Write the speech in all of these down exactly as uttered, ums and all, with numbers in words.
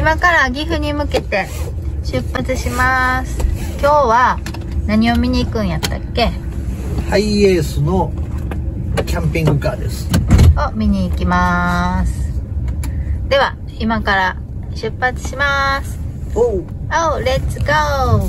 今から岐阜に向けて出発します。今日は何を見に行くんやったっけ？ ハイエースのキャンピングカーですを見に行きます。では今から出発します。 おう、 おう、レッツゴー。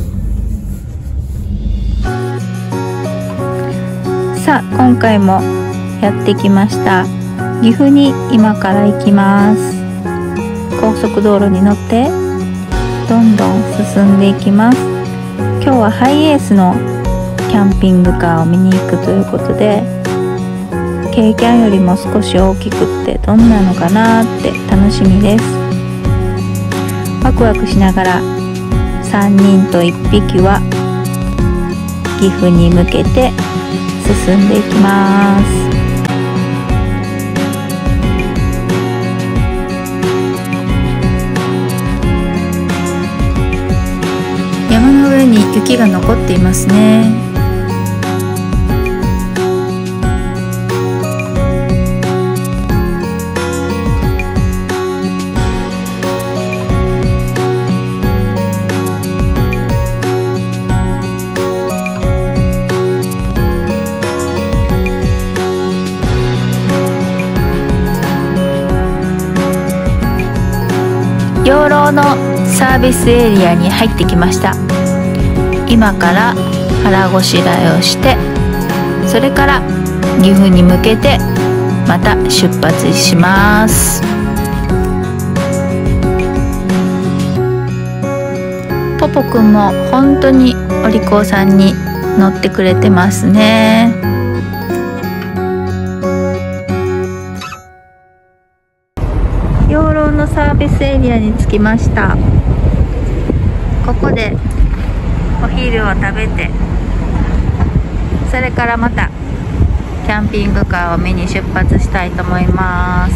さあ今回もやってきました。岐阜に今から行きます。高速道路に乗ってどんどん進んでいきます。今日はハイエースのキャンピングカーを見に行くということで、軽キャンよりも少し大きくってどんなのかなって楽しみです。ワクワクしながらさんにんといっぴきは岐阜に向けて進んでいきます。山の上に雪が残っていますね。養老のサービスエリアに入ってきました。今から腹ごしらえをして、それから岐阜に向けてまた出発します。ポポくんも本当にお利口さんに乗ってくれてますね。養老のサービスエリアに着きました。ここでお昼を食べて、それからまたキャンピングカーを見に出発したいと思います。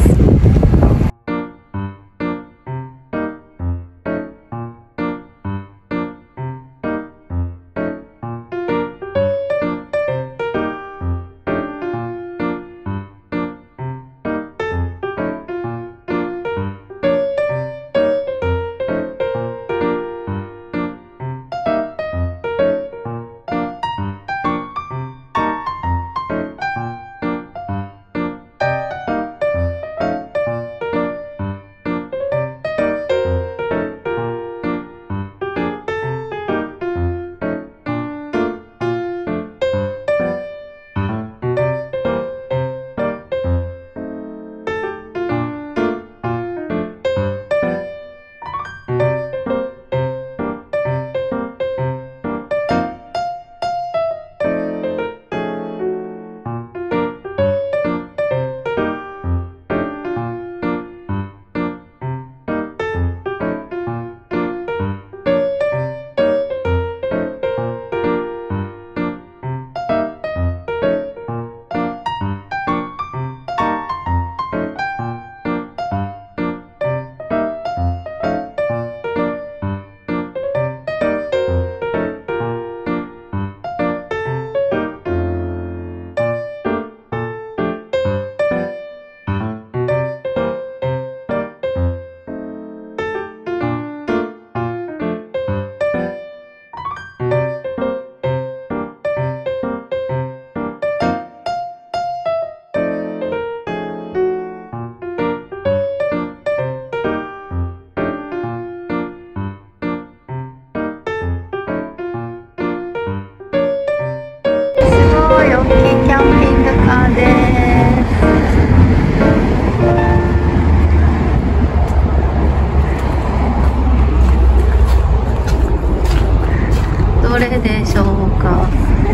どれでしょうか。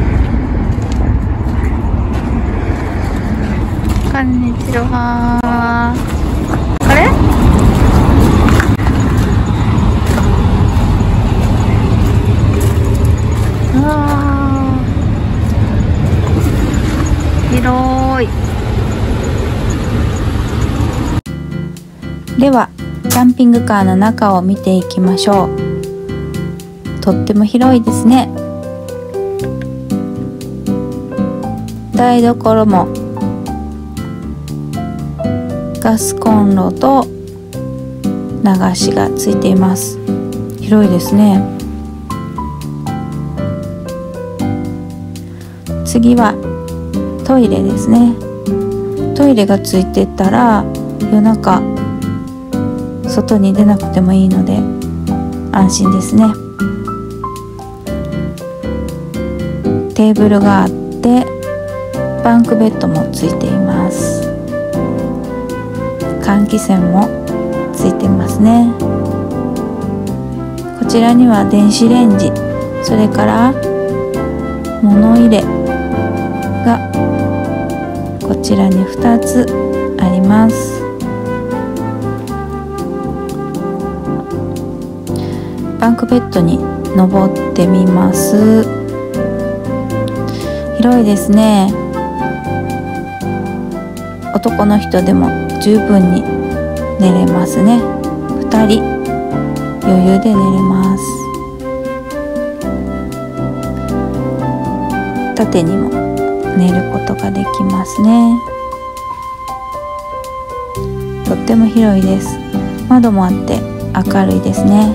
こんにちは。あれ？あー、広い。ではキャンピングカーの中を見ていきましょう。とっても広いですね。台所もガスコンロと流しがついています。広いですね。次はトイレですね。トイレがついてたら夜中外に出なくてもいいので安心ですね。テーブルがあってバンクベッドもついています。換気扇もついてますね。こちらには電子レンジ、それから物入れがこちらにふたつあります。バンクベッドに登ってみます。広いですね。男の人でも十分に寝れますね。ふたり余裕で寝れます。縦にも寝ることができますね。とっても広いです。窓もあって明るいですね。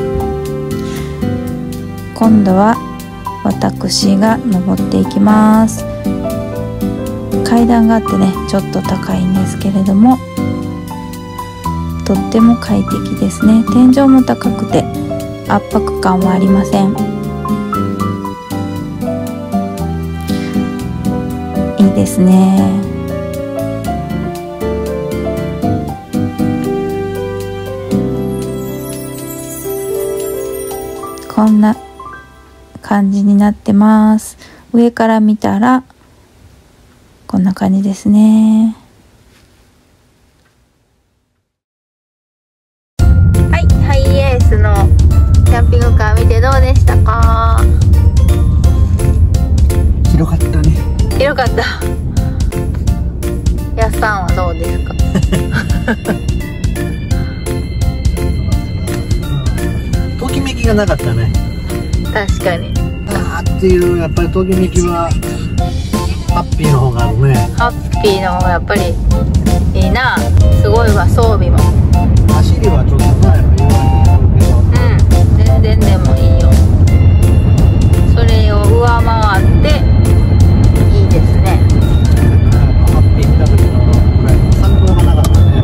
今度は私が登っていきます。階段があってね、ちょっと高いんですけれどもとっても快適ですね。天井も高くて圧迫感はありません。いいですね。こんな感じになってます。上から見たらこんな感じですね。はい、ハイエースのキャンピングカー見てどうでしたか？ 広かったね。 広かった。やっさんはどうですか？ ときめきがなかったね。 確かに。 あーっていうやっぱりときめきはハッピーの方があるね。 ハッピーの方がやっぱりいいな。すごいわ、装備も。 走りはちょっと前の言われてるけど、 うん、全然でもいいよ。それを上回っていいですね。 ハッピー見た時のぐらいの参考がなかったね。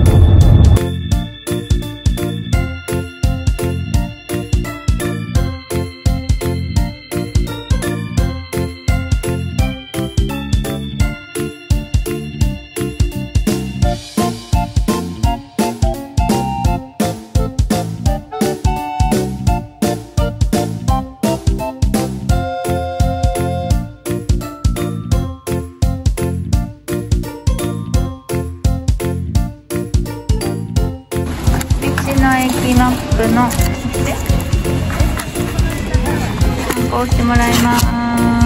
駅マップの参考してもらいます。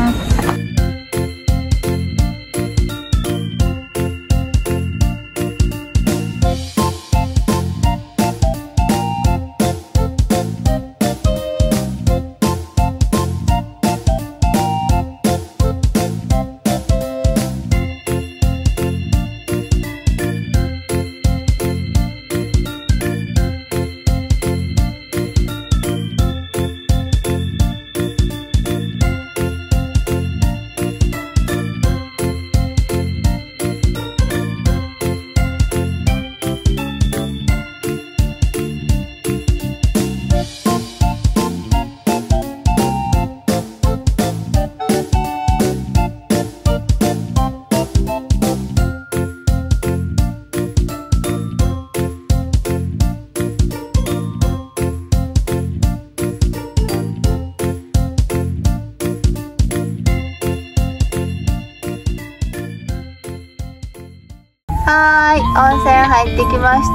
はーい、温泉入ってきました。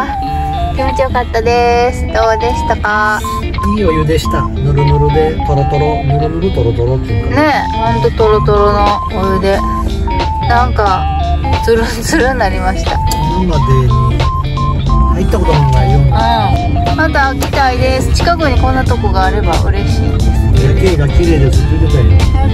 気持ちよかったです。どうでしたか？ いいお湯でした。ぬるぬるでトロトロ、ぬるぬるトロトロっていうかねえ、ほんとトロトロのお湯でなんかツルンツルンになりました。 今までに入ったことのないような、 うん、また来たいです。近くにこんなとこがあれば嬉しいです。 夜景が綺麗ですって言ってたよ。